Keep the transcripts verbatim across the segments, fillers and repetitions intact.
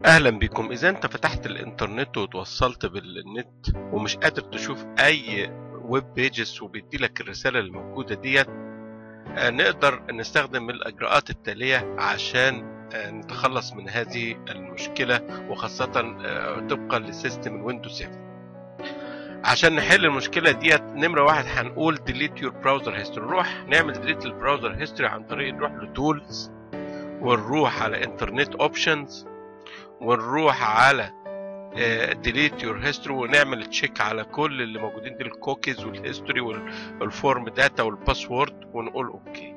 اهلا بكم. اذا انت فتحت الانترنت وتوصلت بالنت ومش قادر تشوف اي ويب بيجز وبيديلك الرساله الموجوده ديت، نقدر نستخدم الاجراءات التاليه عشان نتخلص من هذه المشكله، وخاصه طبقا لسيستم الويندوز سبعة. عشان نحل المشكله ديت، نمره واحد هنقول delete your browser history. نروح نعمل delete البراوزر هيستوري عن طريق نروح لتولز ونروح على انترنت اوبشنز ونروح على delete your history ونعمل تشيك على كل اللي موجودين دي، الكوكيز والهيستوري والفورم داتا والباسورد، ونقول اوكي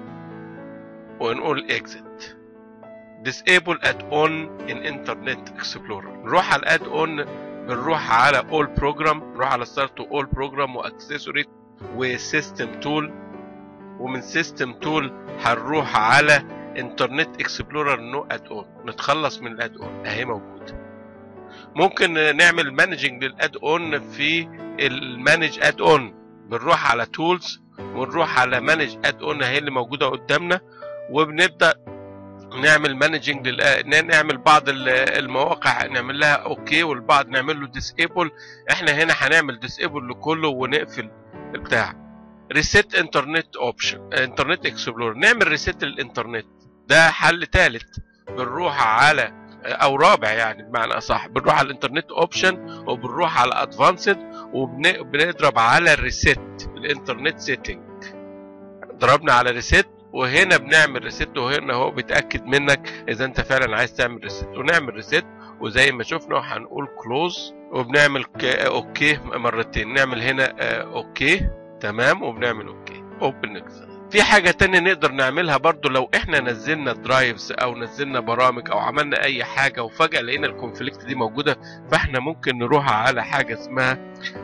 ونقول exit. disable add-on in internet explorer. نروح على الاد اون، بنروح على all program، نروح على start to all program واكسسوري وسيستم تول، ومن سيستم تول هنروح على انترنت اكسبلورر نو اد اون، نتخلص من الاد اون اهي موجوده. ممكن نعمل مانجنج للاد اون في المانج اد اون، بنروح على تولز ونروح على مانج اد اون اهي اللي موجوده قدامنا، وبنبدا نعمل مانجنج لل... نعمل بعض المواقع نعمل لها اوكي، والبعض نعمل له ديسيبل. احنا هنا هنعمل ديسيبل لكله ونقفل البتاع. ريسيت انترنت اوبشن انترنت اكسبلورر، نعمل ريسيت للانترنت، ده حل ثالث. بنروح على او رابع يعني بمعنى اصح، بنروح على الانترنت اوبشن وبنروح على ادفانسد وبنضرب على الريسيت الانترنت سيتنج. ضربنا على ريسيت وهنا بنعمل ريسيت، وهنا هو بيتاكد منك اذا انت فعلا عايز تعمل ريسيت، ونعمل ريسيت وزي ما شفنا هنقول كلوز وبنعمل اوكي مرتين. نعمل هنا اوكي تمام وبنعمل اوكي اوبن. في حاجة تانية نقدر نعملها برضو، لو احنا نزلنا درايفز او نزلنا برامج او عملنا اي حاجة وفجأة لقينا الكونفليكت دي موجودة، فاحنا ممكن نروح على حاجة اسمها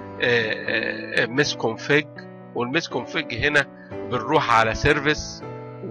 ميس كونفيج، والميس كونفيج هنا بنروح على سيرفيس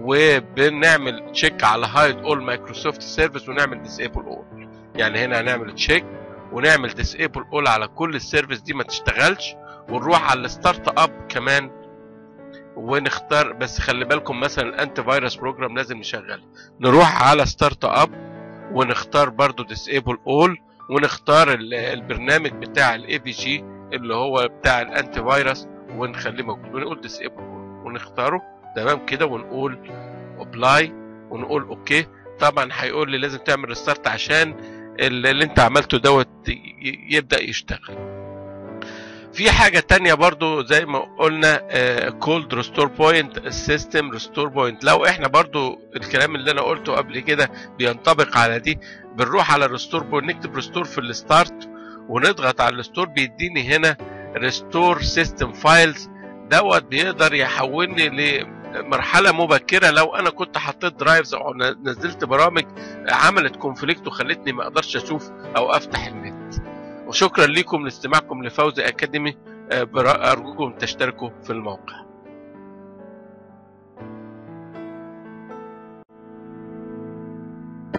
وبنعمل تشيك على هايد اول مايكروسوفت سيرفيس ونعمل ديسيبل اول. يعني هنا هنعمل تشيك ونعمل ديسيبل اول على كل السيرفيس دي ما تشتغلش، ونروح على الستارت اب كمان ونختار، بس خلي بالكم مثلا الانتي فيروس بروجرام لازم نشغل. نروح على ستارت اب ونختار برضو ديسيبل اول، ونختار البرنامج بتاع الاي بي جي اللي هو بتاع الانتي فيروس ونخليه موجود، ونقول ديسيبل اول ونختاره تمام كده، ونقول ابلاي ونقول اوكي. طبعا هيقول لي لازم تعمل ريستارت عشان اللي انت عملته دوت يبدا يشتغل. في حاجة تانية برضو زي ما قلنا كولد ريستور بوينت السيستم ريستور بوينت. لو احنا برضو الكلام اللي انا قلته قبل كده بينطبق على دي، بنروح على ريستور بوينت نكتب ريستور في الستارت ونضغط على الريستور، بيديني هنا ريستور سيستم فايلز. دوت بيقدر يحولني لمرحلة مبكرة لو انا كنت حطيت درايفز او نزلت برامج عملت كونفليكت وخلتني ما اقدرش اشوف او افتح النت. وشكرا لكم لاستماعكم لفوزي اكاديمي. ارجوكم تشتركوا في الموقع.